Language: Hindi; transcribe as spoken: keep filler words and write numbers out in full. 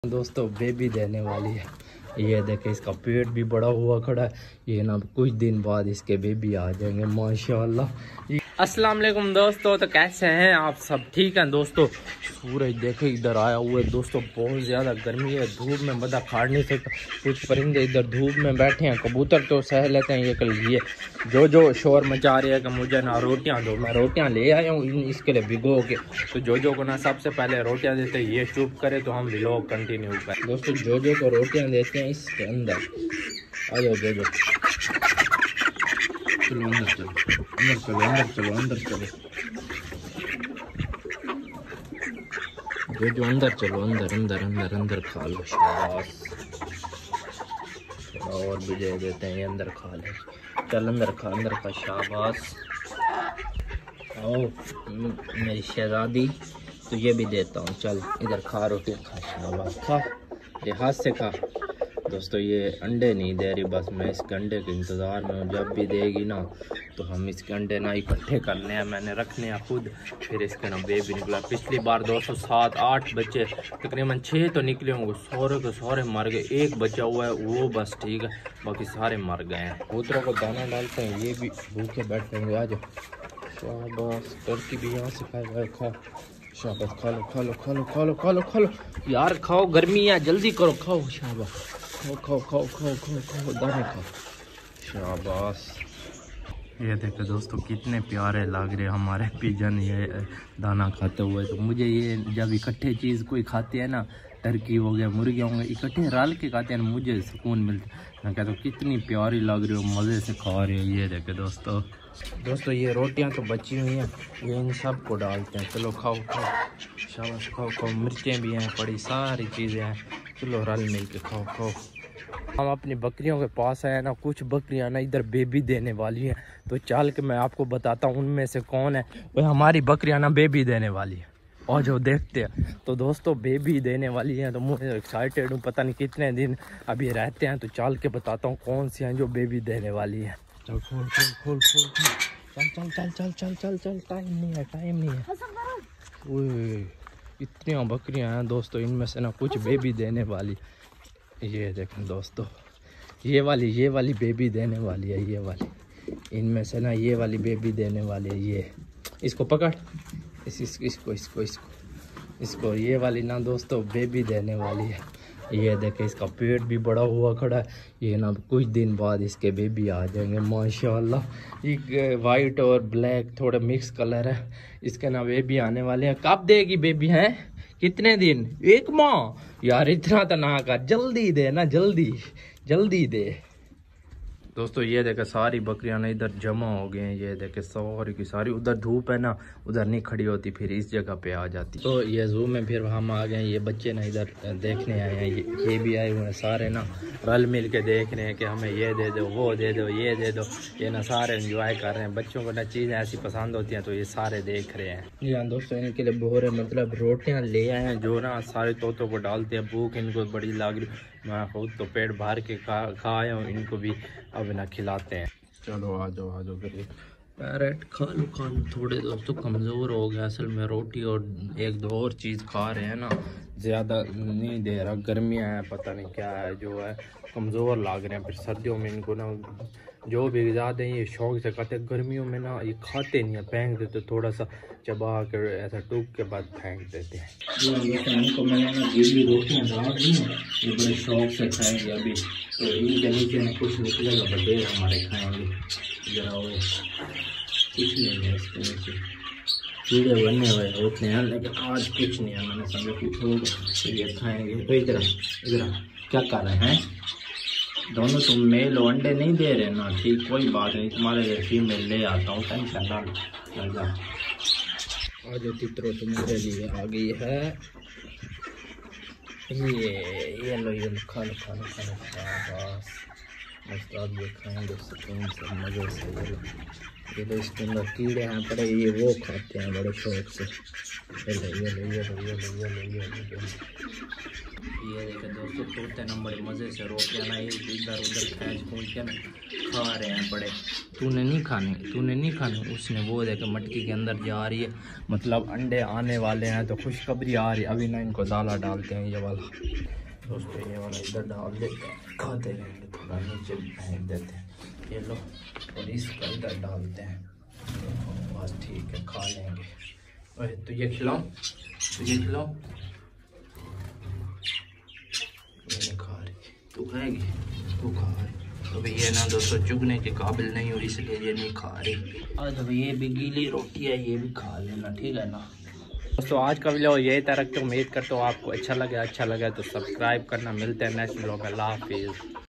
दोस्तों बेबी देने वाली है। ये देखे इसका पेट भी बड़ा हुआ खड़ा है। ये ना कुछ दिन बाद इसके बेबी आ जाएंगे माशाल्लाह। अस्सलाम वालेकुम दोस्तों, तो कैसे हैं आप सब? ठीक हैं दोस्तों। सूरज देखे इधर आया हुआ है दोस्तों, बहुत ज़्यादा गर्मी है, धूप में बंदा खाड़ नहीं सकता। कुछ परिंदे इधर धूप में बैठे हैं, कबूतर तो सह लेते हैं। ये कल ये जो जो शोर मचा रहे हैं कि मुझे ना रोटियां दो, मैं रोटियां ले आया हूँ इसके लिए भिगो के। तो जो जो को ना सबसे पहले रोटियां देते हैं, ये शुभ करे तो हम व्लॉग कंटिन्यू करें। दोस्तों जो जो को रोटियां देते हैं इसके अंदर आ जाओ, जो जो चलो अंदर चलो अंदर चलो अंदर चलो अंदर चलो जो जो अंदर चलो अंदर अंदर अंदर अंदर खा लो। शाबाश, थोड़ा और भी दे देते हैं, ये अंदर खा ले। चल अंदर खा, अंदर खा। शाबाश, आओ मेरी शहजादी, तो ये भी देता हूँ। चल इधर खा, रोटी खा। शाबाश, खा, ये हाथ से खा। दोस्तों ये अंडे नहीं दे रही, बस मैं इसके अंडे के इंतज़ार में हूँ। जब भी देगी ना तो हम इसके अंडे ना इकट्ठे करने हैं, मैंने रखने हैं खुद। फिर इसके ना बेबी निकला। पिछली बार दो सौ सात आठ बच्चे, तकरीबन छः तो निकले होंगे। सारे के सारे मर गए, एक बचा हुआ है वो बस ठीक है, बाकी सारे मर गए हैं। कबूतरों को दाना डालते हैं, ये भी भूखे बैठेंगे। आ जाओ। शाबाश, टर्की भी यहाँ से खाए, खा। शाबाश, खा लो खा लो खा लो खा लो खा लो खा लो यार, खाओ, गर्मी है, जल्दी करो, खाओ। शाबाश, खाओ खाओ खाओ खाओ खाओ खाओ, दाने खाओ। शाबाश। ये देखो दोस्तों कितने प्यारे लग रहे हमारे पिजन ये दाना खाते हुए। तो मुझे ये जब इकट्ठे चीज़ कोई खाते हैं ना, टर्की हो गया, मुर्गियाँ हो गए, इकट्ठे रल के खाते हैं ना, मुझे सुकून मिलता है। मैं कहता हूँ कितनी प्यारी लग रही हो, मज़े से खा रहे हो। ये देखे दोस्तों दोस्तों ये रोटियां तो बची हुई हैं, ये इन सब को डालते हैं। चलो खाओ खाओ, शाबाश, खाओ खाओ। मिर्चें भी हैं पड़ी, सारी चीज़ें हैं। चलो रल मिल के खाओ खाओ। हम अपनी बकरियों के पास आए ना, कुछ बकरियां ना इधर बेबी देने वाली हैं। तो चल के मैं आपको बताता हूँ उनमें से कौन है वो हमारी बकरियां ना बेबी देने वाली है। और जो देखते हैं तो दोस्तों बेबी देने वाली हैं, तो मुझे एक्साइटेड हूँ। पता नहीं कितने दिन अभी रहते हैं, तो चल के बताता हूँ कौन सी हैं जो बेबी देने वाली है। चल खोल खोल खोल खोल चल चल चल चल चल चल चल टाइम नहीं है, टाइम नहीं है। ओए इतनी बकरियां हैं दोस्तों, इनमें से ना कुछ बेबी देने वाली। ये देखें दोस्तों, ये वाली ये वाली बेबी देने वाली है, ये वाली। इनमें से ना ये वाली बेबी देने वाली है। ये इसको पकड़, इस, इस, इसको इसको इसको इसको ये वाली ना दोस्तों बेबी देने वाली है। ये देखे इसका पेट भी बड़ा हुआ खड़ा है। ये ना कुछ दिन बाद इसके बेबी आ जाएंगे माशाल्लाह। एक वाइट और ब्लैक थोड़े मिक्स कलर है, इसके ना बेबी आने वाले हैं। कब देगी बेबी? हैं कितने दिन? एक माह? यार इतना तो ना कर, जल्दी दे ना, जल्दी जल्दी दे। दोस्तों ये देखे सारी बकरियां ना इधर जमा हो गए हैं। ये देखे सारी की सारी, उधर धूप है ना, उधर नहीं खड़ी होती, फिर इस जगह पे आ जाती। तो ये जू में फिर हम आ गए। ये बच्चे ना इधर देखने आए हैं, ये, ये भी आए हुए हैं सारे ना, रल मिल के देख रहे हैं कि हमें ये दे दो, वो दे दो, ये दे दो। ये ना सारे एंजॉय कर रहे हैं। बच्चों को ना चीज़ें ऐसी पसंद होती हैं तो ये सारे देख रहे हैं। जी हाँ दोस्तों, इनके लिए बोरे मतलब रोटियाँ ले आए हैं, जो ना सारे तोतों को डालते हैं। भूख इनको बड़ी लग रही, मैं खुद तो पेट भर के खा खा आया हूँ, इनको भी अब ना खिलाते हैं। चलो आ जाओ आ जाओ करिए, पैरेट खा लो खा लो। थोड़े दोस्तों कमज़ोर हो गया असल में, रोटी और एक दो और चीज़ खा रहे हैं ना, ज़्यादा नहीं दे रहा। गर्मियाँ हैं, पता नहीं क्या है, जो है कमज़ोर लाग रहे हैं। फिर सर्दियों में इनको ना जो भी गिज़ा दें ये शौक से खाते हैं। गर्मियों में ना ये खाते नहीं है, फेंक देते, थोड़ा सा चबा कर ऐसा टूक के बाद फेंक देते हैं। इनको मैंने ना गीली रोटियाँ डाल दी हैं, ये बड़े शौक से खाएंगे अभी। तो इनके नीचे में कुछ निकलेगा, बड़े हमारे खाएंगे। जरा वो कुछ नहीं है इसके नीचे, कीड़े बने हुए होते हैं, लेकिन आज कुछ नहीं है। मैंने समझा कुछ होगा ये खाएंगे। तो इधर इधर क्या कर रहे हैं दोनों? तुम मेल अंडे नहीं दे रहे ना, ठीक, कोई बात नहीं, तुम्हारे लिए फीमेल ले आता हूँ, टेंशन ना लगा। आज चित्रों तुम्हारे लिए आ गई है ये ये लो ये लो, खा लो खा लो खा लो। बस मस्त आप ये खाएंगे सुकून से, मज़े से। ये लो ये लो, इसके अंदर कीड़े हैं पड़े, ये वो खाते हैं बड़े शौक से। ये लो ये लो ये लो ये लो ये लो ये लो। ये देखे दोस्तों तोते ना बड़े मज़े से रोटियाँ ना इधर उधर खींच खूंच के ना खा रहे हैं बड़े। तूने नहीं खाने, तूने नहीं खाने। उसने वो देखे मटकी के अंदर जा रही है, मतलब अंडे आने वाले हैं तो खुशखबरी आ रही है। अभी ना इनको दाला डालते हैं ये वाला, दोस्तों ये वाला इधर डाल देते हैं, खाते रहेंगे, थोड़ा नीचे फेंक देते हैं, ये लो, और इसका इधर डालते हैं, बस ठीक है, खा लेंगे। ओए तुझे खिलाऊं, तुझे खिलाऊं, नहीं खा रही, तू खाएगी, तू खा रही। तो ये ना दोस्तों चुगने के काबिल नहीं हो, इसलिए ये नहीं खा रही। आज अब ये भी गीली रोटी है, ये भी खा लेना, ठीक है ना दोस्तों। आज का वीडियो यही तरह की उम्मीद करता हूँ आपको अच्छा लगे, अच्छा लगे तो सब्सक्राइब करना। मिलते हैं नेक्स्ट वीडियो में, अल्लाह हाफिज़।